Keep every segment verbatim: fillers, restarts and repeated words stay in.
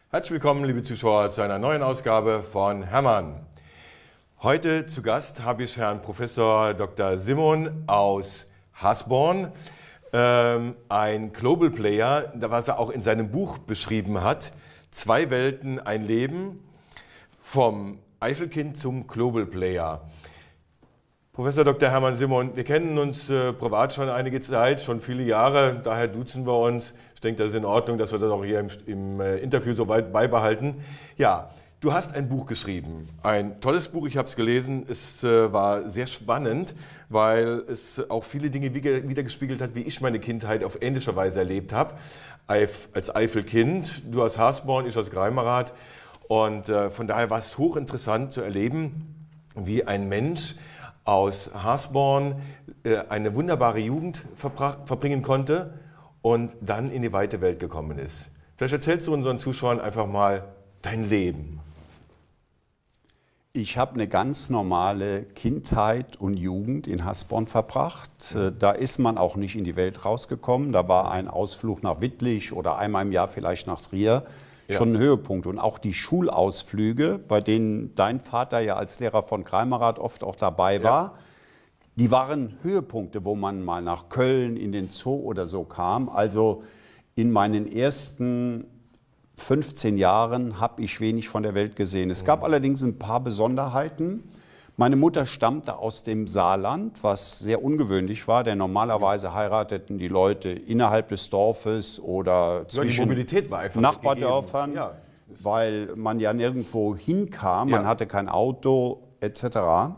Herzlich willkommen, liebe Zuschauer, zu einer neuen Ausgabe von Hermann. Heute zu Gast habe ich Herrn Professor Doktor Simon aus Hasborn, ähm, ein Global Player, was er auch in seinem Buch beschrieben hat. Zwei Welten, ein Leben, vom Eifelkind zum Global Player. Professor Doktor Hermann Simon, wir kennen uns äh, privat schon einige Zeit, schon viele Jahre, daher duzen wir uns. Ich denke, das ist in Ordnung, dass wir das auch hier im, im äh, Interview so weit beibehalten. Ja, du hast ein Buch geschrieben, ein tolles Buch, ich habe es gelesen. Es äh, war sehr spannend, weil es auch viele Dinge wiedergespiegelt hat, wie ich meine Kindheit auf ähnliche Weise erlebt habe. Eif, als Eifelkind, du aus Hasborn, ich aus Greimerath. Und äh, von daher war es hochinteressant zu erleben, wie ein Mensch aus Hasborn äh, eine wunderbare Jugend verbringen konnte und dann in die weite Welt gekommen ist. Vielleicht erzählst du unseren Zuschauern einfach mal dein Leben. Ich habe eine ganz normale Kindheit und Jugend in Hasborn verbracht. Da ist man auch nicht in die Welt rausgekommen. Da war ein Ausflug nach Wittlich oder einmal im Jahr vielleicht nach Trier ja. schon ein Höhepunkt. Und auch die Schulausflüge, bei denen dein Vater ja als Lehrer von Greimerath oft auch dabei war, ja. die waren Höhepunkte, wo man mal nach Köln in den Zoo oder so kam. Also in meinen ersten fünfzehn Jahren habe ich wenig von der Welt gesehen. Es gab allerdings ein paar Besonderheiten. Meine Mutter stammte aus dem Saarland, was sehr ungewöhnlich war, denn normalerweise heirateten die Leute innerhalb des Dorfes oder zwischen Mobilität war einfach Nachbardörfern, ja. weil man ja nirgendwo hinkam, man ja. hatte kein Auto et cetera.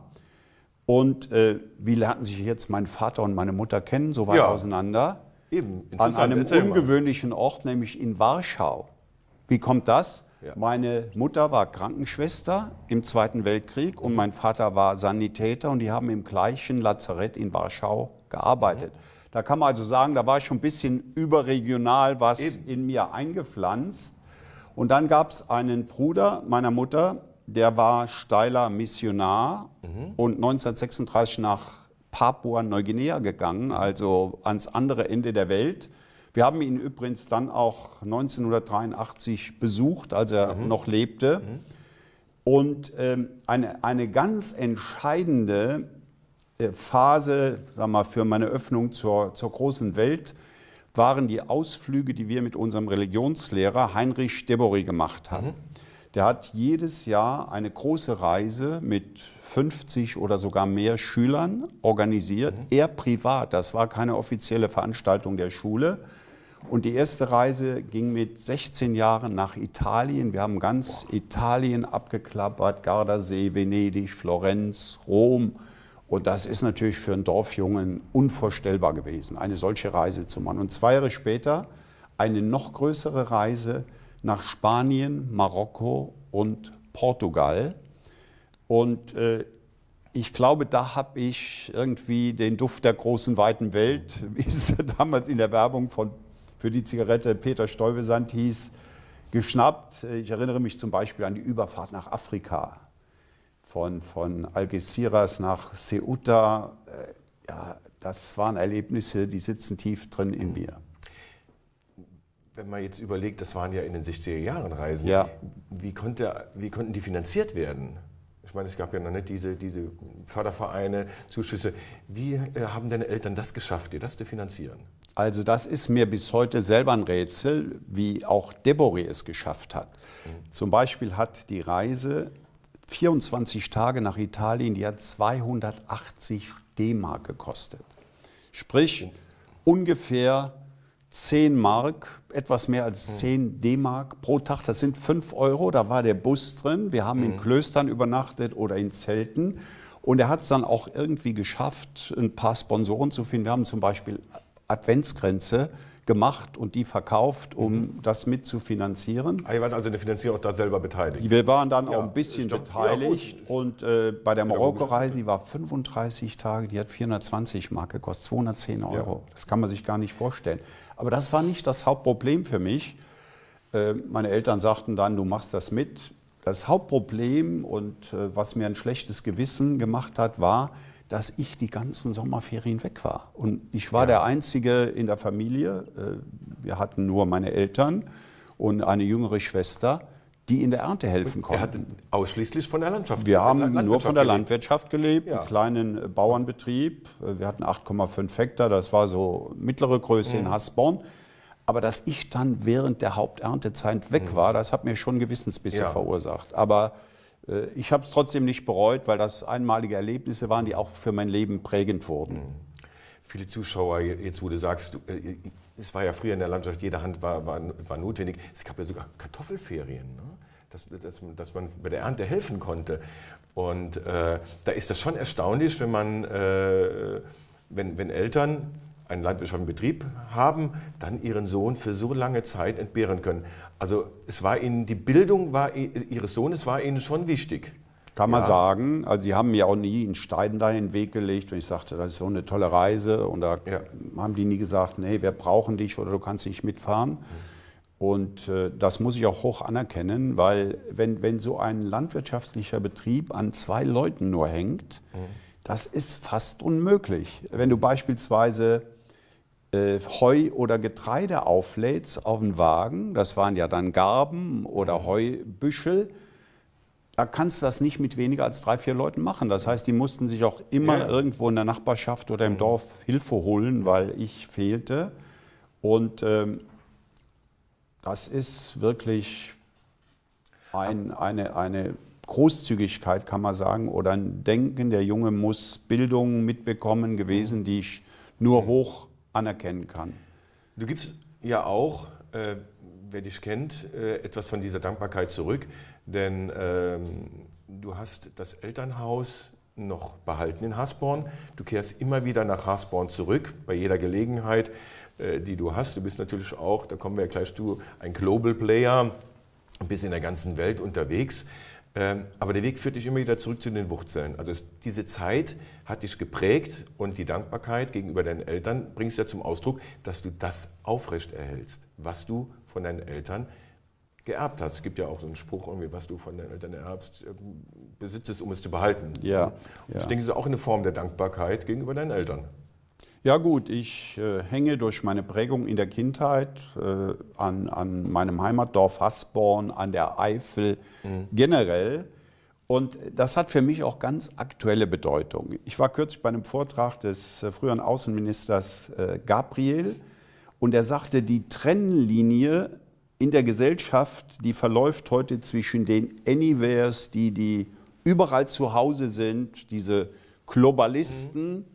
Und äh, wie lernten sich jetzt mein Vater und meine Mutter kennen, so weit ja. auseinander? Eben, an einem ungewöhnlichen Ort, nämlich in Warschau. Wie kommt das? Ja. Meine Mutter war Krankenschwester im Zweiten Weltkrieg mhm. und mein Vater war Sanitäter und die haben im gleichen Lazarett in Warschau gearbeitet. Mhm. Da kann man also sagen, da war schon ein bisschen überregional was Eben. in mir eingepflanzt. Und dann gab es einen Bruder meiner Mutter, der war steiler Missionar mhm. und neunzehnhundertsechsunddreißig nach Papua-Neuguinea gegangen, also ans andere Ende der Welt. Wir haben ihn übrigens dann auch neunzehnhundertdreiundachtzig besucht, als er mhm. noch lebte. Mhm. Und ähm, eine, eine ganz entscheidende äh, Phase, sagen wir, für meine Öffnung zur, zur großen Welt waren die Ausflüge, die wir mit unserem Religionslehrer Heinrich Deboré gemacht haben. Mhm. Der hat jedes Jahr eine große Reise mit fünfzig oder sogar mehr Schülern organisiert. Mhm. Er privat, das war keine offizielle Veranstaltung der Schule. Und die erste Reise ging mit sechzehn Jahren nach Italien. Wir haben ganz Boah. Italien abgeklappert, Gardasee, Venedig, Florenz, Rom. Und das ist natürlich für einen Dorfjungen unvorstellbar gewesen, eine solche Reise zu machen. Und zwei Jahre später eine noch größere Reise nach Spanien, Marokko und Portugal. Und äh, ich glaube, da habe ich irgendwie den Duft der großen, weiten Welt, wie es damals in der Werbung von, für die Zigarette Peter Stuyvesant hieß, geschnappt. Ich erinnere mich zum Beispiel an die Überfahrt nach Afrika, von, von Algeciras nach Ceuta. Ja, das waren Erlebnisse, die sitzen tief drin in mir. Wenn man jetzt überlegt, das waren ja in den sechziger Jahren Reisen, ja. wie, konnte, wie konnten die finanziert werden? Ich meine, es gab ja noch nicht diese, diese Fördervereine, Zuschüsse. Wie äh, haben deine Eltern das geschafft, dir das zu finanzieren? Also das ist mir bis heute selber ein Rätsel, wie auch Deboré es geschafft hat. Mhm. Zum Beispiel hat die Reise vierundzwanzig Tage nach Italien, die hat zweihundertachtzig D-Mark gekostet. Sprich, mhm. ungefähr zehn Mark, etwas mehr als zehn D-Mark pro Tag, das sind fünf Euro, da war der Bus drin, wir haben mhm. in Klöstern übernachtet oder in Zelten und er hat es dann auch irgendwie geschafft, ein paar Sponsoren zu finden. Wir haben zum Beispiel Adventskränze gemacht und die verkauft, um mhm. das mitzufinanzieren. Ah, ihr wart also in der Finanzierung auch da selber beteiligt? Wir waren dann ja, auch ein bisschen doch, beteiligt ja, und äh, bei der Marokko-Reise, die war fünfunddreißig Tage, die hat vierhundertzwanzig Mark gekostet, zweihundertzehn Euro. Ja. Das kann man sich gar nicht vorstellen. Aber das war nicht das Hauptproblem für mich. Äh, meine Eltern sagten dann, du machst das mit. Das Hauptproblem und äh, was mir ein schlechtes Gewissen gemacht hat, war, dass ich die ganzen Sommerferien weg war. Und ich war ja. der Einzige in der Familie. Wir hatten nur meine Eltern. und eine jüngere Schwester, die in der Ernte helfen konnten. Er hat ausschließlich von der Landwirtschaft Wir haben Landwirtschaft nur von der gelebt. Landwirtschaft gelebt, Ja. einen kleinen Bauernbetrieb. Wir hatten acht Komma fünf Hektar, das war so mittlere Größe mhm. in Hasborn. Aber dass ich dann während der Haupterntezeit weg war, das hat mir schon Gewissensbisse Ja. verursacht. Aber äh, ich habe es trotzdem nicht bereut, weil das einmalige Erlebnisse waren, die auch für mein Leben prägend wurden. Mhm. Viele Zuschauer, jetzt wo du sagst, du, äh, es war ja früher in der Landschaft, jede Hand war, war, war notwendig. Es gab ja sogar Kartoffelferien, ne? dass, dass, dass man bei der Ernte helfen konnte. Und äh, da ist das schon erstaunlich, wenn man, äh, wenn, wenn Eltern einen landwirtschaftlichen Betrieb haben, dann ihren Sohn für so lange Zeit entbehren können. Also es war ihnen, die Bildung war, ihres Sohnes war ihnen schon wichtig. Kann man Ja. sagen. Also sie haben mir auch nie einen Stein da in den Weg gelegt, wenn ich sagte, das ist so eine tolle Reise. Und da Ja. haben die nie gesagt, nee, wir brauchen dich oder du kannst nicht mitfahren. Mhm. Und äh, das muss ich auch hoch anerkennen, weil wenn, wenn so ein landwirtschaftlicher Betrieb an zwei Leuten nur hängt, mhm. das ist fast unmöglich. Wenn du beispielsweise äh, Heu oder Getreide auflädst auf den Wagen, das waren ja dann Garben oder Heubüschel, da kannst du das nicht mit weniger als drei, vier Leuten machen. Das heißt, die mussten sich auch immer ja. irgendwo in der Nachbarschaft oder im Dorf Hilfe holen, weil ich fehlte. Und ähm, das ist wirklich ein, eine, eine Großzügigkeit, kann man sagen, oder ein Denken. Der Junge muss Bildung mitbekommen gewesen, die ich nur hoch anerkennen kann. Du gibst ja auch, äh, wer dich kennt, äh, etwas von dieser Dankbarkeit zurück, denn ähm, du hast das Elternhaus noch behalten in Hasborn. Du kehrst immer wieder nach Hasborn zurück, bei jeder Gelegenheit, äh, die du hast. Du bist natürlich auch, da kommen wir ja gleich zu, ein Global Player, bist in der ganzen Welt unterwegs. Ähm, aber der Weg führt dich immer wieder zurück zu den Wurzeln. Also es, diese Zeit hat dich geprägt und die Dankbarkeit gegenüber deinen Eltern bringst ja zum Ausdruck, dass du das aufrecht erhältst, was du von deinen Eltern geerbt hast. Es gibt ja auch so einen Spruch, irgendwie, was du von deinen Eltern erbst, besitzt es, um es zu behalten. Ja, Und ja. ich denke, das ist auch eine Form der Dankbarkeit gegenüber deinen Eltern. Ja gut, ich äh, hänge durch meine Prägung in der Kindheit äh, an, an meinem Heimatdorf Hasborn, an der Eifel mhm. generell. Und das hat für mich auch ganz aktuelle Bedeutung. Ich war kürzlich bei einem Vortrag des äh, früheren Außenministers äh, Gabriel und er sagte, die Trennlinie in der Gesellschaft, die verläuft heute zwischen den Anywheres, die, die überall zu Hause sind, diese Globalisten, mhm.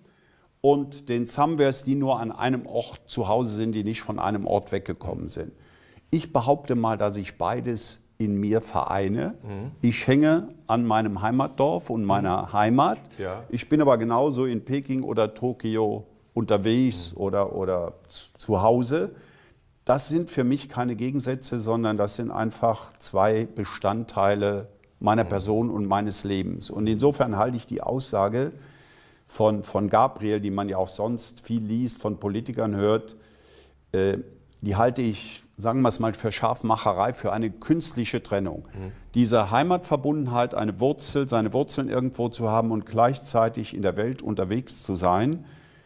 und den Somewheres, die nur an einem Ort zu Hause sind, die nicht von einem Ort weggekommen sind. Ich behaupte mal, dass ich beides in mir vereine. Mhm. Ich hänge an meinem Heimatdorf und meiner mhm. Heimat. Ja. Ich bin aber genauso in Peking oder Tokio unterwegs mhm. oder, oder zu Hause. Das sind für mich keine Gegensätze, sondern das sind einfach zwei Bestandteile meiner mhm. Person und meines Lebens. Und insofern halte ich die Aussage Von, von Gabriel, die man ja auch sonst viel liest, von Politikern hört, äh, die halte ich, sagen wir es mal, für Scharfmacherei, für eine künstliche Trennung. Mhm. Diese Heimatverbundenheit, eine Wurzel, seine Wurzeln irgendwo zu haben und gleichzeitig in der Welt unterwegs zu sein,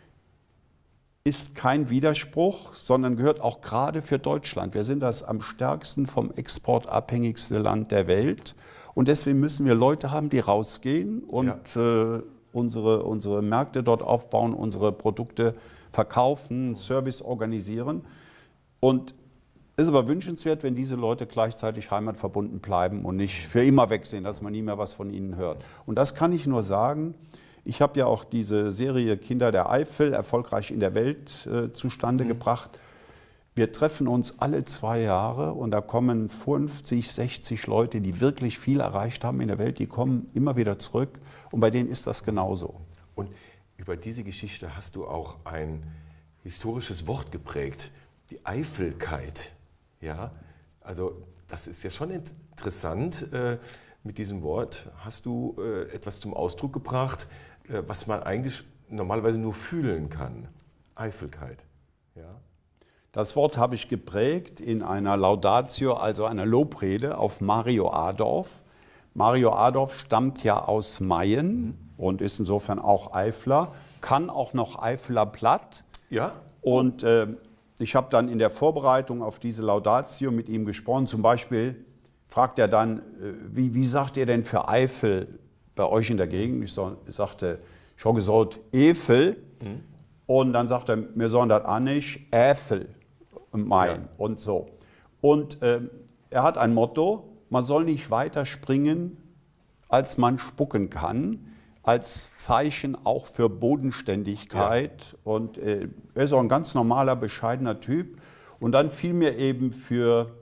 ist kein Widerspruch, sondern gehört auch gerade für Deutschland. Wir sind das am stärksten vom Export abhängigste Land der Welt. Und deswegen müssen wir Leute haben, die rausgehen und ja. äh, Unsere, unsere Märkte dort aufbauen, unsere Produkte verkaufen, Service organisieren. Und es ist aber wünschenswert, wenn diese Leute gleichzeitig heimatverbunden bleiben und nicht für immer weg sind, dass man nie mehr was von ihnen hört. Und das kann ich nur sagen. Ich habe ja auch diese Serie Kinder der Eifel erfolgreich in der Welt äh, zustande mhm. gebracht. Wir treffen uns alle zwei Jahre und da kommen fünfzig, sechzig Leute, die wirklich viel erreicht haben in der Welt, die kommen immer wieder zurück und bei denen ist das genauso. Und über diese Geschichte hast du auch ein historisches Wort geprägt, die Eifelkeit. Ja, also das ist ja schon interessant. Mit diesem Wort hast du etwas zum Ausdruck gebracht, was man eigentlich normalerweise nur fühlen kann. Eifelkeit. Ja. Das Wort habe ich geprägt in einer Laudatio, also einer Lobrede auf Mario Adorf. Mario Adorf stammt ja aus Mayen mhm. und ist insofern auch Eifler, kann auch noch Eifler Platt. Ja. Und äh, ich habe dann in der Vorbereitung auf diese Laudatio mit ihm gesprochen. Zum Beispiel fragt er dann, wie, wie sagt ihr denn für Eifel bei euch in der Gegend? Ich, so, ich sagte, ich habe gesagt, Efel. Mhm. Und dann sagt er, wir sollen das auch nicht, Äfel meinen ja. und so. Und äh, er hat ein Motto, man soll nicht weiter springen, als man spucken kann, als Zeichen auch für Bodenständigkeit. Ja. Und äh, er ist auch ein ganz normaler, bescheidener Typ. Und dann fiel mir eben für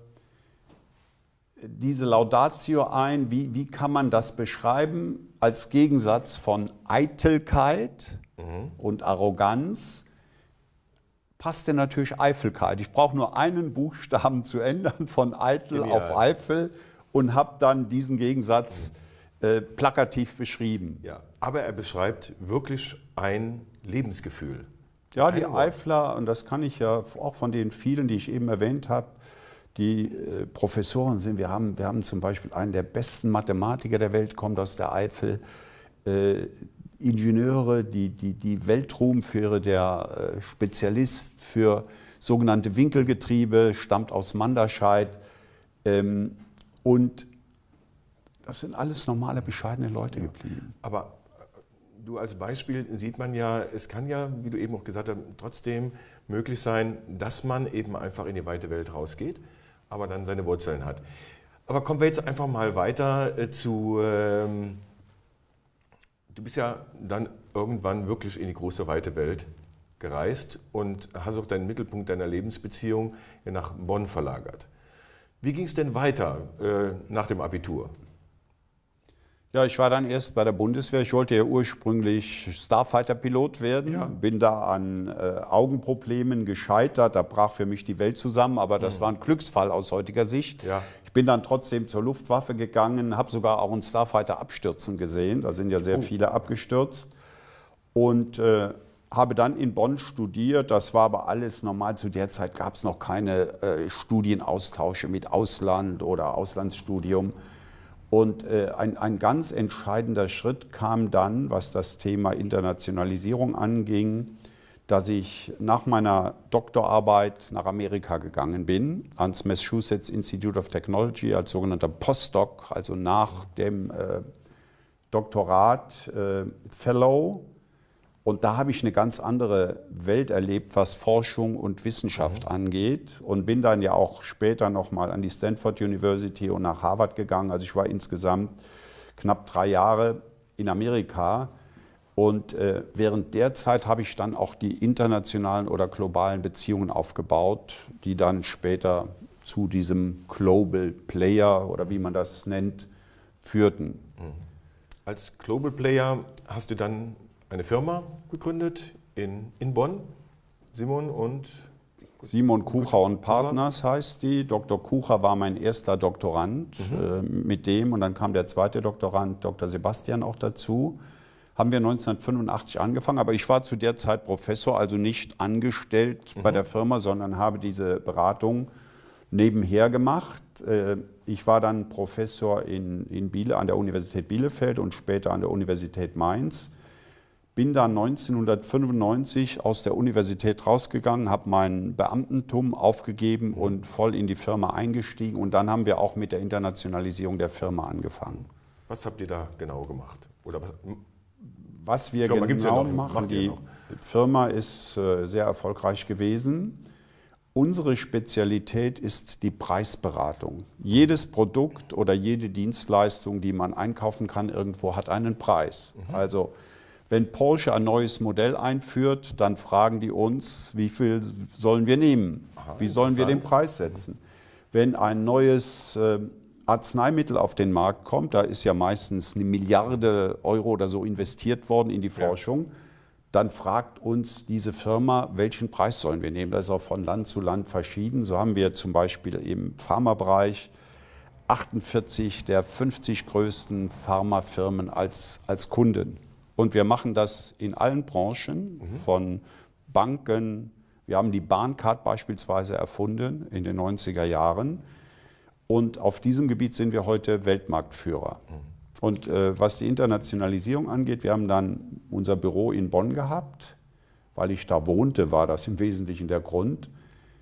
diese Laudatio ein, wie, wie kann man das beschreiben als Gegensatz von Eitelkeit mhm. und Arroganz. Passte natürlich Eitelkeit. Ich brauche nur einen Buchstaben zu ändern von Eitel Genial. Auf Eifel und habe dann diesen Gegensatz äh, plakativ beschrieben. Ja, aber er beschreibt wirklich ein Lebensgefühl. Ja, die Eifler, und das kann ich ja auch von den vielen, die ich eben erwähnt habe, die äh, Professoren sind. Wir haben, wir haben zum Beispiel einen der besten Mathematiker der Welt, kommt aus der Eifel. Äh, Ingenieure, die, die, die Weltruhm für der äh, Spezialist für sogenannte Winkelgetriebe, stammt aus Manderscheid. Ähm, und das sind alles normale, bescheidene Leute geblieben. Aber du als Beispiel sieht man ja, es kann ja, wie du eben auch gesagt hast, trotzdem möglich sein, dass man eben einfach in die weite Welt rausgeht, aber dann seine Wurzeln hat. Aber kommen wir jetzt einfach mal weiter äh, zu... Ähm, Du bist ja dann irgendwann wirklich in die große, weite Welt gereist und hast auch deinen Mittelpunkt deiner Lebensbeziehung nach Bonn verlagert. Wie ging es denn weiter äh, nach dem Abitur? Ja, ich war dann erst bei der Bundeswehr. Ich wollte ja ursprünglich Starfighter-Pilot werden. Ja. Bin da an äh, Augenproblemen gescheitert. Da brach für mich die Welt zusammen. Aber das mhm. war ein Glücksfall aus heutiger Sicht. Ja. Ich bin dann trotzdem zur Luftwaffe gegangen, habe sogar auch einen Starfighter abstürzen gesehen. Da sind ja sehr oh. viele abgestürzt. Und äh, habe dann in Bonn studiert. Das war aber alles normal. Zu der Zeit gab es noch keine äh, Studienaustausche mit Ausland oder Auslandsstudium. Und äh, ein, ein ganz entscheidender Schritt kam dann, was das Thema Internationalisierung anging, dass ich nach meiner Doktorarbeit nach Amerika gegangen bin, ans Massachusetts Institute of Technology als sogenannter Postdoc, also nach dem äh, Doktorat äh, Fellow. Und da habe ich eine ganz andere Welt erlebt, was Forschung und Wissenschaft mhm. angeht. Und bin dann ja auch später nochmal an die Stanford University und nach Harvard gegangen. Also ich war insgesamt knapp drei Jahre in Amerika. Und äh, während der Zeit habe ich dann auch die internationalen oder globalen Beziehungen aufgebaut, die dann später zu diesem Global Player oder wie man das nennt, führten. Als Global Player hast du dann eine Firma gegründet in, in Bonn, Simon und... Simon Kucher und Partners heißt die. Doktor Kucher war mein erster Doktorand mhm. äh, mit dem und dann kam der zweite Doktorand, Doktor Sebastian, auch dazu. Haben wir neunzehnhundertfünfundachtzig angefangen, aber ich war zu der Zeit Professor, also nicht angestellt mhm. bei der Firma, sondern habe diese Beratung nebenher gemacht. Ich war dann Professor in, in Biele, an der Universität Bielefeld und später an der Universität Mainz. Bin dann neunzehnhundertfünfundneunzig aus der Universität rausgegangen, habe mein Beamtentum aufgegeben und voll in die Firma eingestiegen. Und dann haben wir auch mit der Internationalisierung der Firma angefangen. Was habt ihr da genau gemacht? Oder was, was wir genau ja machen, die Firma ist äh, sehr erfolgreich gewesen. Unsere Spezialität ist die Preisberatung. Jedes Produkt oder jede Dienstleistung, die man einkaufen kann, irgendwo hat einen Preis. Mhm. Also wenn Porsche ein neues Modell einführt, dann fragen die uns, wie viel sollen wir nehmen? Aha, wie sollen wir den Preis setzen? Mhm. Wenn ein neues äh, Arzneimittel auf den Markt kommt, da ist ja meistens eine Milliarde Euro oder so investiert worden in die Forschung, ja. Dann fragt uns diese Firma, welchen Preis sollen wir nehmen? Das ist auch von Land zu Land verschieden. So haben wir zum Beispiel im Pharmabereich achtundvierzig der fünfzig größten Pharmafirmen als, als Kunden. Und wir machen das in allen Branchen, mhm. von Banken. Wir haben die Bahncard beispielsweise erfunden in den neunziger Jahren. Und auf diesem Gebiet sind wir heute Weltmarktführer. Mhm. Und äh, was die Internationalisierung angeht, wir haben dann unser Büro in Bonn gehabt. Weil ich da wohnte, war das im Wesentlichen der Grund.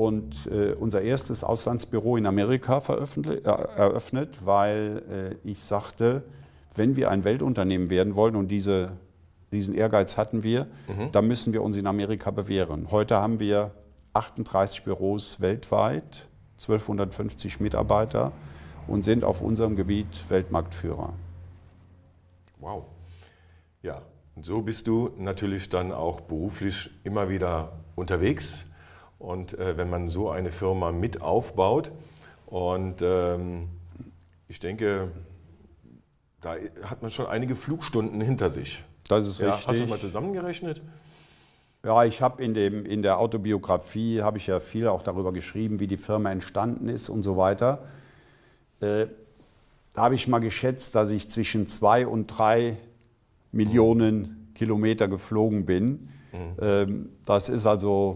und äh, unser erstes Auslandsbüro in Amerika äh, eröffnet, weil äh, ich sagte, wenn wir ein Weltunternehmen werden wollen, und diese, diesen Ehrgeiz hatten wir, mhm. dann müssen wir uns in Amerika bewähren. Heute haben wir achtunddreißig Büros weltweit, zwölfhundertfünfzig Mitarbeiter und sind auf unserem Gebiet Weltmarktführer. Wow. Ja, und so bist du natürlich dann auch beruflich immer wieder unterwegs. Und äh, wenn man so eine Firma mit aufbaut, und ähm, ich denke, da hat man schon einige Flugstunden hinter sich. Das ist ja, richtig. Hast du mal zusammengerechnet? Ja, ich habe in, dem, in der Autobiografie, habe ich ja viel auch darüber geschrieben, wie die Firma entstanden ist und so weiter. Äh, da habe ich mal geschätzt, dass ich zwischen zwei und drei Millionen Kilometer geflogen bin. Mhm. Ähm, das ist also,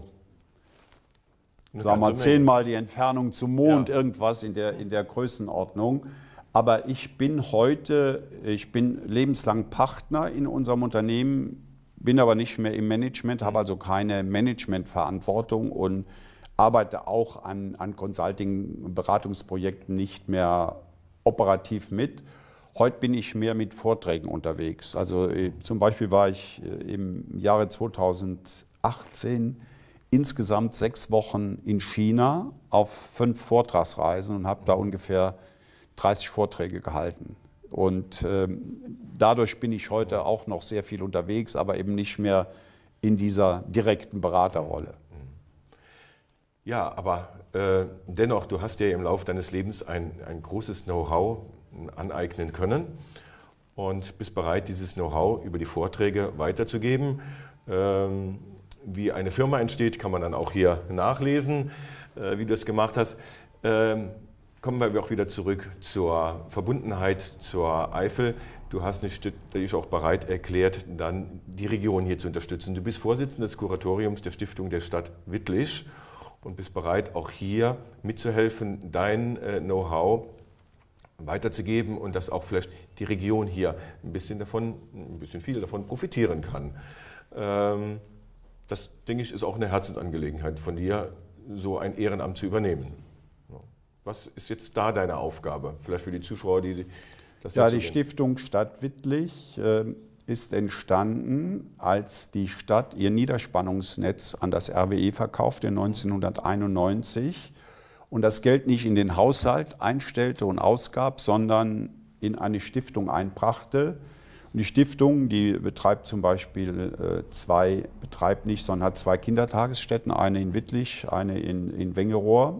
sagen wir mal, zehnmal die Entfernung zum Mond, ja. irgendwas in der, in der Größenordnung. Aber ich bin heute, ich bin lebenslang Partner in unserem Unternehmen, bin aber nicht mehr im Management, habe also keine Managementverantwortung und arbeite auch an, an Consulting-Beratungsprojekten nicht mehr operativ mit. Heute bin ich mehr mit Vorträgen unterwegs. Also zum Beispiel war ich im Jahre zweitausendachtzehn insgesamt sechs Wochen in China auf fünf Vortragsreisen und habe da ungefähr dreißig Vorträge gehalten. Und ähm, dadurch bin ich heute auch noch sehr viel unterwegs, aber eben nicht mehr in dieser direkten Beraterrolle. Ja, aber äh, dennoch, du hast ja im Laufe deines Lebens ein, ein großes Know-how aneignen können und bist bereit, dieses Know-how über die Vorträge weiterzugeben. Ähm, wie eine Firma entsteht, kann man dann auch hier nachlesen, äh, wie du es gemacht hast. Ähm, Kommen wir auch wieder zurück zur Verbundenheit zur Eifel. Du hast dich auch bereit erklärt, dann die Region hier zu unterstützen. Du bist Vorsitzender des Kuratoriums der Stiftung der Stadt Wittlich und bist bereit, auch hier mitzuhelfen, dein Know-how weiterzugeben und dass auch vielleicht die Region hier ein bisschen davon, ein bisschen viel davon profitieren kann. Das, denke ich, ist auch eine Herzensangelegenheit von dir, so ein Ehrenamt zu übernehmen. Was ist jetzt da deine Aufgabe? Vielleicht für die Zuschauer, die das Ja, die Stiftung Stadt Wittlich äh, ist entstanden, als die Stadt ihr Niederspannungsnetz an das R W E verkaufte neunzehnhunderteinundneunzig und das Geld nicht in den Haushalt einstellte und ausgab, sondern in eine Stiftung einbrachte. Und die Stiftung, die betreibt zum Beispiel äh, zwei, betreibt nicht, sondern hat zwei Kindertagesstätten, eine in Wittlich, eine in, in Wengerohr.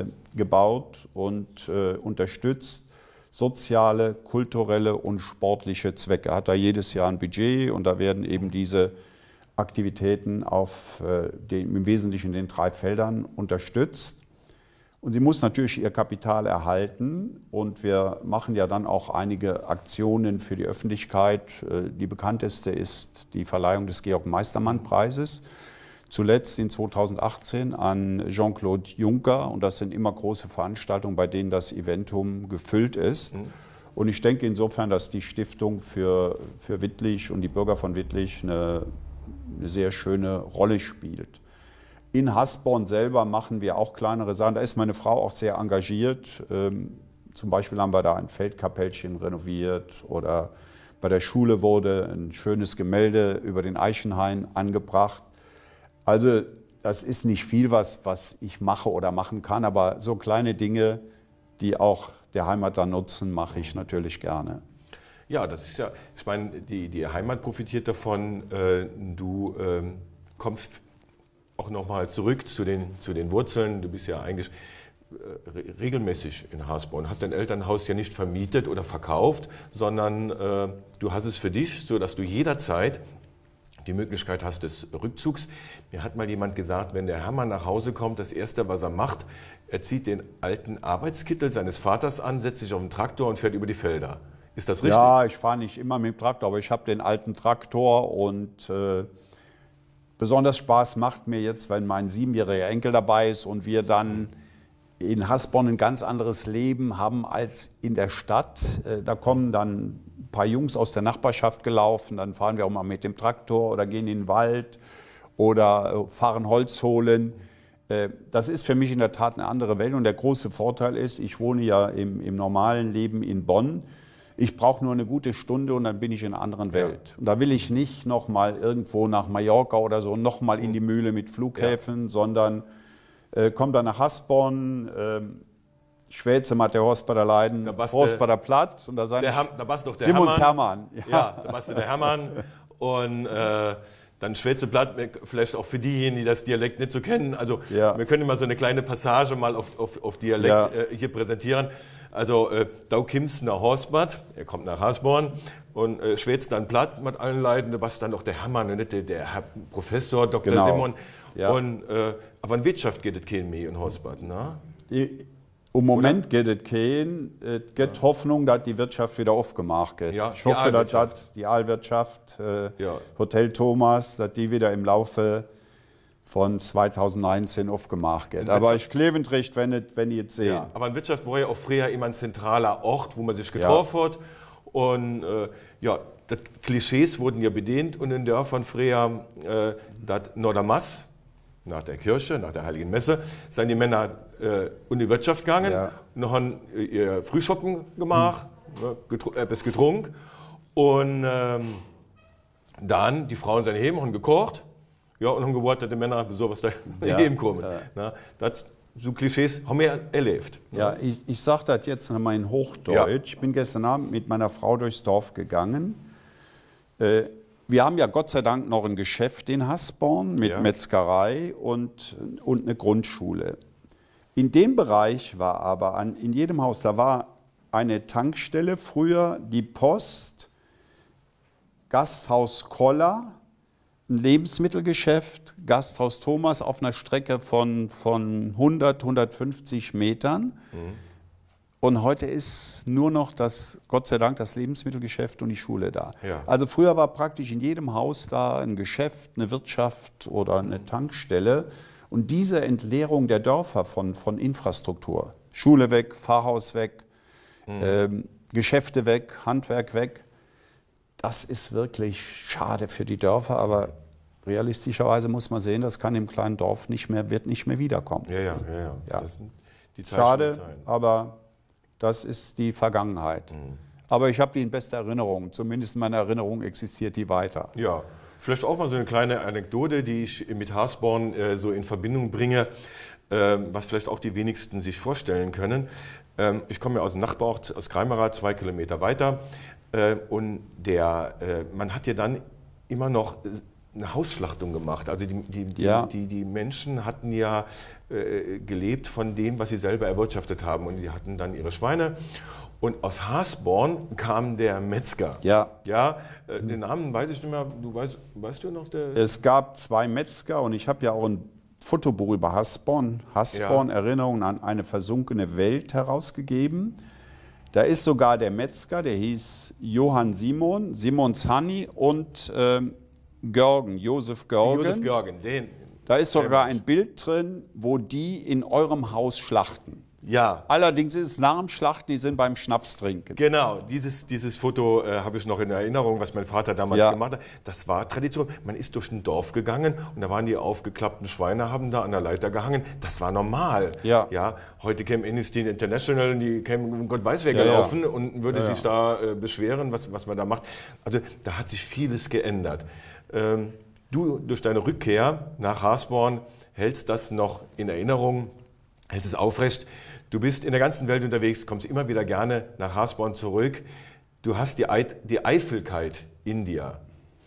Gebaut und äh, unterstützt soziale, kulturelle und sportliche Zwecke. Hat da jedes Jahr ein Budget und da werden eben diese Aktivitäten auf äh, den, im Wesentlichen den drei Feldern unterstützt. Und sie muss natürlich ihr Kapital erhalten und wir machen ja dann auch einige Aktionen für die Öffentlichkeit. Äh, die bekannteste ist die Verleihung des Georg-Meistermann-Preises. Zuletzt in zweitausendachtzehn an Jean-Claude Juncker und das sind immer große Veranstaltungen, bei denen das Eventum gefüllt ist. Mhm. Und ich denke insofern, dass die Stiftung für, für Wittlich und die Bürger von Wittlich eine, eine sehr schöne Rolle spielt. In Hasborn selber machen wir auch kleinere Sachen, da ist meine Frau auch sehr engagiert. Ähm, zum Beispiel haben wir da ein Feldkapellchen renoviert oder bei der Schule wurde ein schönes Gemälde über den Eichenhain angebracht. Also das ist nicht viel, was, was ich mache oder machen kann, aber so kleine Dinge, die auch der Heimat dann nutzen, mache ich natürlich gerne. Ja, das ist ja, ich meine, die, die Heimat profitiert davon. Äh, du äh, kommst auch nochmal zurück zu den, zu den Wurzeln. Du bist ja eigentlich äh, regelmäßig in Hasborn. Hast dein Elternhaus ja nicht vermietet oder verkauft, sondern äh, du hast es für dich, sodass du jederzeit die Möglichkeit hast des Rückzugs. Mir hat mal jemand gesagt, wenn der Hermann nach Hause kommt, das Erste, was er macht, er zieht den alten Arbeitskittel seines Vaters an, setzt sich auf den Traktor und fährt über die Felder. Ist das richtig? Ja, ich fahre nicht immer mit dem Traktor, aber ich habe den alten Traktor und äh, besonders Spaß macht mir jetzt, wenn mein siebenjähriger Enkel dabei ist und wir dann in Hasborn ein ganz anderes Leben haben als in der Stadt. Äh, da kommen dann ein paar Jungs aus der Nachbarschaft gelaufen, dann fahren wir auch mal mit dem Traktor oder gehen in den Wald oder fahren Holz holen. Das ist für mich in der Tat eine andere Welt und der große Vorteil ist, ich wohne ja im, im normalen Leben in Bonn. Ich brauche nur eine gute Stunde und dann bin ich in einer anderen Welt. Ja. Und da will ich nicht noch mal irgendwo nach Mallorca oder so, noch mal in die Mühle mit Flughäfen, ja. sondern äh, komme dann nach Hasborn, äh, Schwätze mit der Horst bei der Leiden, Horst bei der Platt und da sei ich da warst doch der Simons Hermann. Hermann. Ja. ja, da warst du der Hermann und äh, dann Schwätzeplatt, vielleicht auch für diejenigen, die das Dialekt nicht so kennen. Also ja. wir können mal so eine kleine Passage mal auf, auf, auf Dialekt ja. äh, hier präsentieren. Also äh, da kommst nach Horstbad, er kommt nach Hasborn und äh, schwätzt dann platt mit allen Leuten, was dann auch der Hermann, nicht der, der Herr Professor Doktor Genau. Simon. Ja. Und, äh, aber in Wirtschaft geht es kein mehr in Horstbad, ne? Die, Im Moment Oder? geht es kein, es gibt ja. Hoffnung, dass die Wirtschaft wieder aufgemacht wird. Ja, ich hoffe, dass das die Aalwirtschaft, äh, ja. Hotel Thomas, dass die wieder im Laufe von zweitausendneunzehn aufgemacht wird. Aber ich klebend recht, wenn, nicht, wenn ihr jetzt seht. Ja, aber in Wirtschaft war ja auch früher immer ein zentraler Ort, wo man sich getroffen ja. hat. Und äh, ja, die Klischees wurden ja bedient und in Dörfern früher, äh, das Nordermass, nach der Kirche, nach der Heiligen Messe, sind die Männer äh, in die Wirtschaft gegangen, ja. und haben ihr Frühschoppen gemacht, hm. getru etwas getrunken und ähm, dann die Frauen sind heim, haben gekocht, ja, und haben gewartet, dass die Männer sowas da ja. heim kommen. Ja. Na, das, so Klischees haben wir erlebt. Ja, ich, ich sage das jetzt nochmal in Hochdeutsch. Ja. Ich bin gestern Abend mit meiner Frau durchs Dorf gegangen. Äh, Wir haben ja Gott sei Dank noch ein Geschäft in Hasborn mit ja. Metzgerei und, und eine Grundschule. In dem Bereich war aber an, in jedem Haus, da war eine Tankstelle, früher die Post, Gasthaus Koller, ein Lebensmittelgeschäft, Gasthaus Thomas auf einer Strecke von, von hundert, hundertfünfzig Metern. Mhm. Und heute ist nur noch das, Gott sei Dank, das Lebensmittelgeschäft und die Schule da. Ja. Also früher war praktisch in jedem Haus da ein Geschäft, eine Wirtschaft oder eine Tankstelle. Und diese Entleerung der Dörfer von, von Infrastruktur, Schule weg, Pfarrhaus weg, mhm. ähm, Geschäfte weg, Handwerk weg, das ist wirklich schade für die Dörfer, aber realistischerweise muss man sehen, das kann im kleinen Dorf nicht mehr, wird nicht mehr wiederkommen. Ja, ja, ja. ja. ja. Das sind die schade, aber das ist die Vergangenheit. Mhm. Aber ich habe die in bester Erinnerung. Zumindest in meiner Erinnerung existiert die weiter. Ja, vielleicht auch mal so eine kleine Anekdote, die ich mit Hasborn äh, so in Verbindung bringe, äh, was vielleicht auch die wenigsten sich vorstellen können. Ähm, ich komme ja aus dem Nachbarort, aus Greimerath, zwei Kilometer weiter. Äh, und der, äh, man hat ja dann immer noch eine Hausschlachtung gemacht. Also die, die, die, ja. die, die Menschen hatten ja äh, gelebt von dem, was sie selber erwirtschaftet haben. Und sie hatten dann ihre Schweine. Und aus Hasborn kam der Metzger. Ja. Ja, äh, den Namen weiß ich nicht mehr. Du weißt, weißt du noch? Der es gab zwei Metzger und ich habe ja auch ein Fotobuch über Hasborn, Hasborn, ja. Erinnerungen an eine versunkene Welt herausgegeben. Da ist sogar der Metzger, der hieß Johann Simon, Simon Zanni und ähm, Görgen, Josef Görgen. Josef Görgen, den. Da ist sogar ein Bild drin, wo die in eurem Haus schlachten. Ja. Allerdings ist es nach dem Schlachten, die sind beim Schnaps trinken. Genau, dieses, dieses Foto äh, habe ich noch in Erinnerung, was mein Vater damals ja. gemacht hat. Das war Tradition. Man ist durch ein Dorf gegangen und da waren die aufgeklappten Schweine, haben da an der Leiter gehangen. Das war normal. Ja. Ja, heute käme Amnesty International und die kämen Gott weiß wer gelaufen ja, ja. und würde ja, sich ja. da äh, beschweren, was, was man da macht. Also da hat sich vieles geändert. Ähm, du, durch deine Rückkehr nach Hasborn, hältst das noch in Erinnerung, hältst es aufrecht. Du bist in der ganzen Welt unterwegs, kommst immer wieder gerne nach Hasborn zurück. Du hast die, Eid, die Eifrigkeit in dir.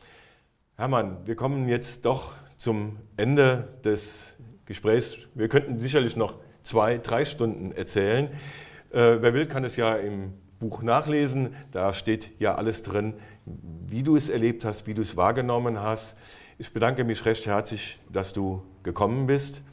Hermann, wir kommen jetzt doch zum Ende des Gesprächs. Wir könnten sicherlich noch zwei, drei Stunden erzählen. Äh, wer will, kann es ja im Buch nachlesen. Da steht ja alles drin, wie du es erlebt hast, wie du es wahrgenommen hast. Ich bedanke mich recht herzlich, dass du gekommen bist.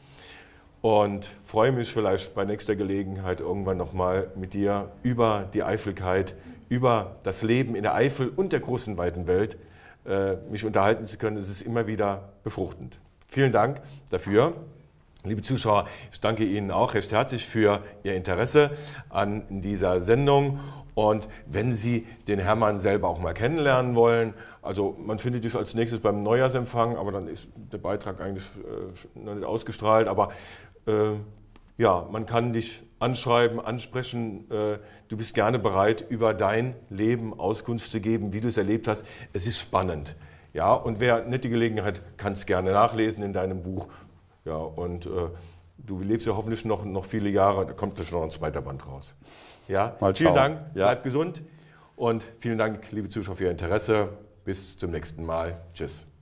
Und freue mich vielleicht bei nächster Gelegenheit irgendwann nochmal mit dir über die Eifrigkeit, über das Leben in der Eifel und der großen, weiten Welt äh, mich unterhalten zu können. Es ist immer wieder befruchtend. Vielen Dank dafür. Liebe Zuschauer, ich danke Ihnen auch recht herzlich für Ihr Interesse an dieser Sendung. Und wenn Sie den Hermann selber auch mal kennenlernen wollen, also man findet dich als nächstes beim Neujahrsempfang, aber dann ist der Beitrag eigentlich äh, noch nicht ausgestrahlt. Aber äh, ja, man kann dich anschreiben, ansprechen. Äh, du bist gerne bereit, über dein Leben Auskunft zu geben, wie du es erlebt hast. Es ist spannend. Ja, und wer nicht die Gelegenheit, kann es gerne nachlesen in deinem Buch. Ja, und äh, du lebst ja hoffentlich noch, noch viele Jahre, da kommt schon noch ein zweiter Band raus. Ja, Mal vielen schauen. Dank, Ja. Bleib gesund und vielen Dank, liebe Zuschauer, für Ihr Interesse. Bis zum nächsten Mal. Tschüss.